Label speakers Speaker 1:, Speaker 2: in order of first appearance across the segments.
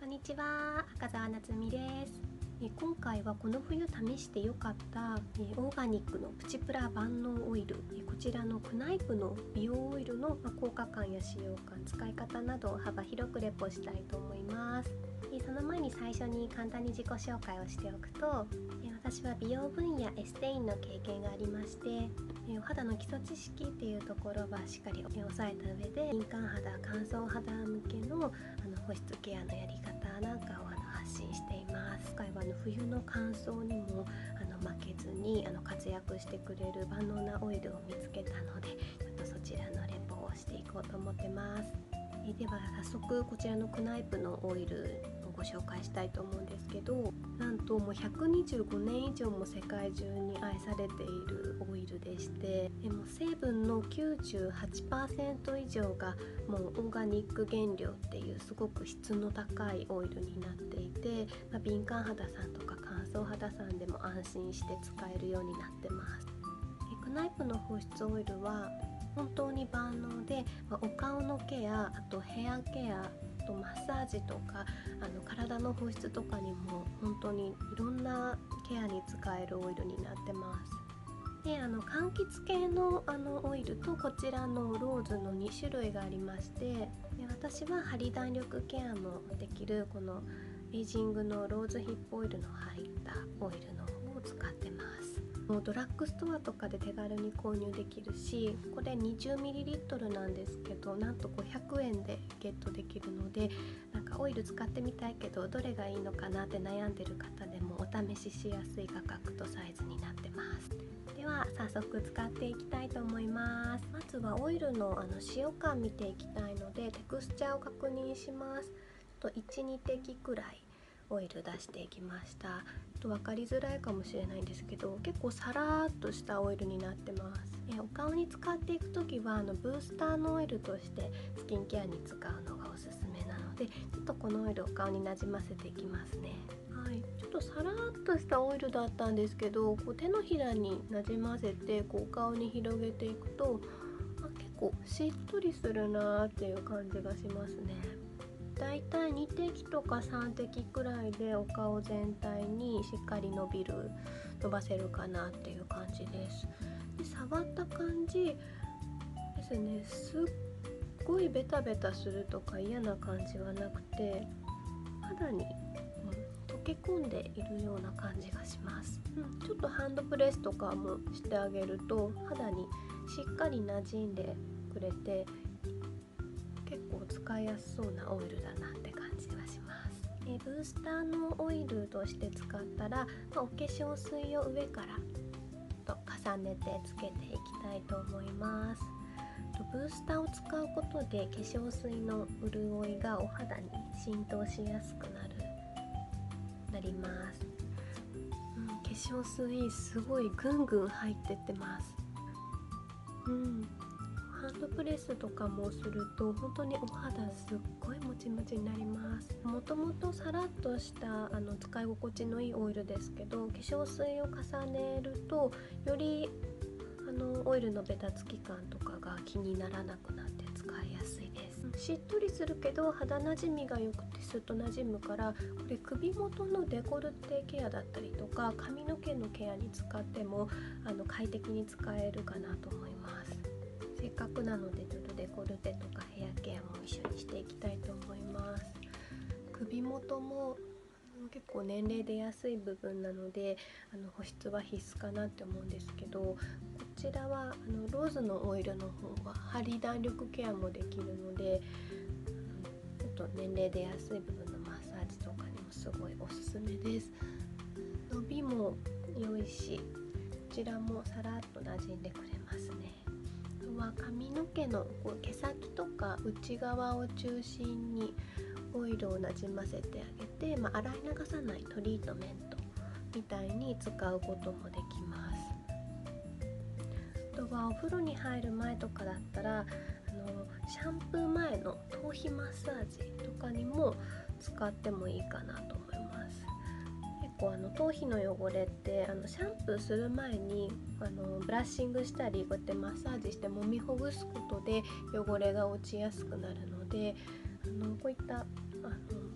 Speaker 1: こんにちは、赤澤夏実です。今回はこの冬試してよかったオーガニックのプチプラ万能オイル、こちらのクナイプの美容オイルの効果感や使用感、使い方などを幅広くレポしたいと思います。その前に最初に簡単に自己紹介をしておくと、私は美容分野エステインの経験がありまして、お肌の基礎知識っていうところはしっかり押さえた上で、敏感肌、乾燥肌向けの保湿ケアのやり方なんかを発信しています。今回は冬の乾燥にも負けずに活躍してくれる万能なオイルを見つけたので、ちょっとそちらのレポをしていこうと思ってます。では早速こちらのクナイプのオイルをご紹介したいと思うんですけど、なんともう125年以上も世界中に愛されているオイルでして、もう成分の 98% 以上がもうオーガニック原料っていうすごく質の高いオイルになっていて、敏感肌さんとか乾燥肌さんでも安心して使えるようになってます。クナイプの保湿オイルは本当に万能で、お顔のケア、あとヘアケア、あとマッサージとか体の保湿とかにも本当にいろんなケアに使えるオイルになってます。で柑橘系のオイルとこちらのローズの2種類がありまして、で私はハリ弾力ケアもできるこのベージングのローズヒップオイルの入ったオイルの方を使ってます。もうドラッグストアとかで手軽に購入できるし、これ 20ml なんですけど、なんと500円でゲットできるので、なんかオイル使ってみたいけどどれがいいのかなって悩んでる方でもお試ししやすい価格とサイズになってます。では早速使っていきたいと思います。まずはオイルの使用感見ていきたいので、テクスチャーを確認します。1,2 滴くらいオイル出していきました。分かりづらいかもしれないんですけど、結構サラーっとしたオイルになってます。お顔に使っていくときはブースターのオイルとしてスキンケアに使うのがおすすめなので、ちょっとこのオイルを顔になじませていきますね。ちょっとサラーっとしたオイルだったんですけど、手のひらになじませてお顔に広げていくと、結構しっとりするなーっていう感じがしますね。だいたい2滴とか3滴くらいでお顔全体にしっかり伸ばせるかなっていう感じです。で触った感じですね、すっごいベタベタするとか嫌な感じはなくて、肌に、溶け込んでいるような感じがします。ちょっとハンドプレスとかもしてあげると肌にしっかり馴染んでくれて、結構使いやすそうなオイルだなって感じがします。ブースターのオイルとして使ったら、お化粧水を上からと重ねてつけていきたいと思います。ブースターを使うことで化粧水の潤いがお肌に浸透しやすくなります。化粧水すごいぐんぐん入ってってます。ハンドプレスとかもすると本当にお肌すっごいもちもちになります。もともとさらっとした使い心地のいいオイルですけど、化粧水を重ねるとよりオイルのベタつき感とかが気にならなくなって使いやすいです。しっとりするけど肌なじみが良くてスッとなじむから、これ首元のデコルテケアだったりとか髪の毛のケアに使っても快適に使えるかなと思います。せっかくなのでちょっとデコルテとかヘアケアも一緒にしていきたいと思います。首元も結構年齢出やすい部分なので保湿は必須かなって思うんですけど、こちらはローズのオイルの方はハリ弾力ケアもできるので、ちょっと年齢出やすい部分のマッサージとかにもすごいおすすめです。伸びも良いし、こちらもさらっと馴染んでくれますね。あとは髪の毛の毛先とか内側を中心にオイルをなじませてあげて、洗い流さないトリートメントみたいに使うこともできます。あとはお風呂に入る前とかだったらシャンプー前の頭皮マッサージとかにも使ってもいいかなと思います。結構頭皮の汚れってシャンプーする前にブラッシングしたりこうやってマッサージして揉みほぐすことで汚れが落ちやすくなるので、こういった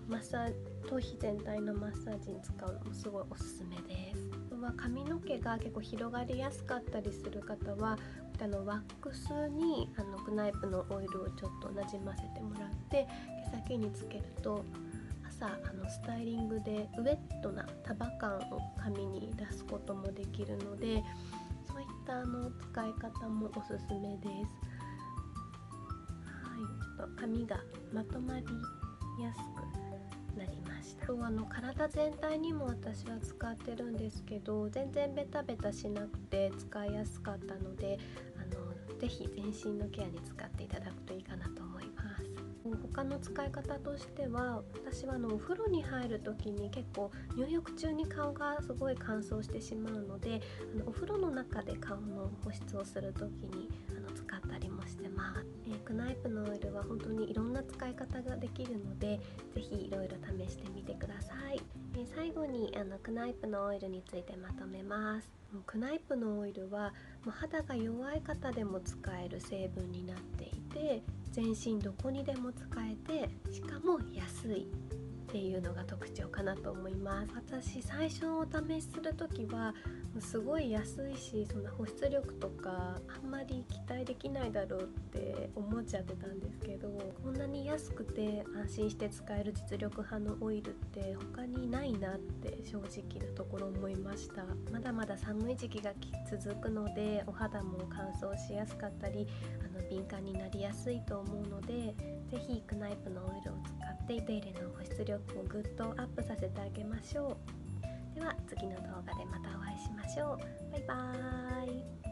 Speaker 1: マッサージ頭皮全体のマッサージに使うのもすごいおすすめです。あとは髪の毛が結構広がりやすかったりする方はワックスにクナイプのオイルをちょっとなじませてもらって毛先につけると朝スタイリングでウェットな束感を髪に出すこともできるので、そういった使い方もおすすめです。はい、ちょっと髪がまとまりやすくなりました。体全体にも私は使ってるんですけど、全然ベタベタしなくて使いやすかったので、ぜひ全身のケアに使っていただくといいかなと思います。他の使い方としては、私はお風呂に入る時に結構入浴中に顔がすごい乾燥してしまうので、お風呂の中で顔の保湿をする時に使ったりもしてます。クナイプのオイルは本当にいろんな使い方ができるので、ぜひいろいろ試してみてください。最後にクナイプのオイルについてまとめます。クナイプのオイルは肌が弱い方でも使える成分になっていて、全身どこにでも使えて、しかも安いっていうのが特徴かなと思います。私最初お試しする時はすごい安いし、そんな保湿力とかあんまり期待できないだろうって思っちゃってたんですけど、こんなに安くて安心して使える実力派のオイルって他にないなって正直なところ思いました。まだまだ寒い時期が続くので、お肌も乾燥しやすかったり敏感になりやすいと思うので、ぜひクナイプのオイルを使って手入れの保湿力をぐっとアップさせてあげましょう。では次の動画でまたお会いしましょう。バイバーイ。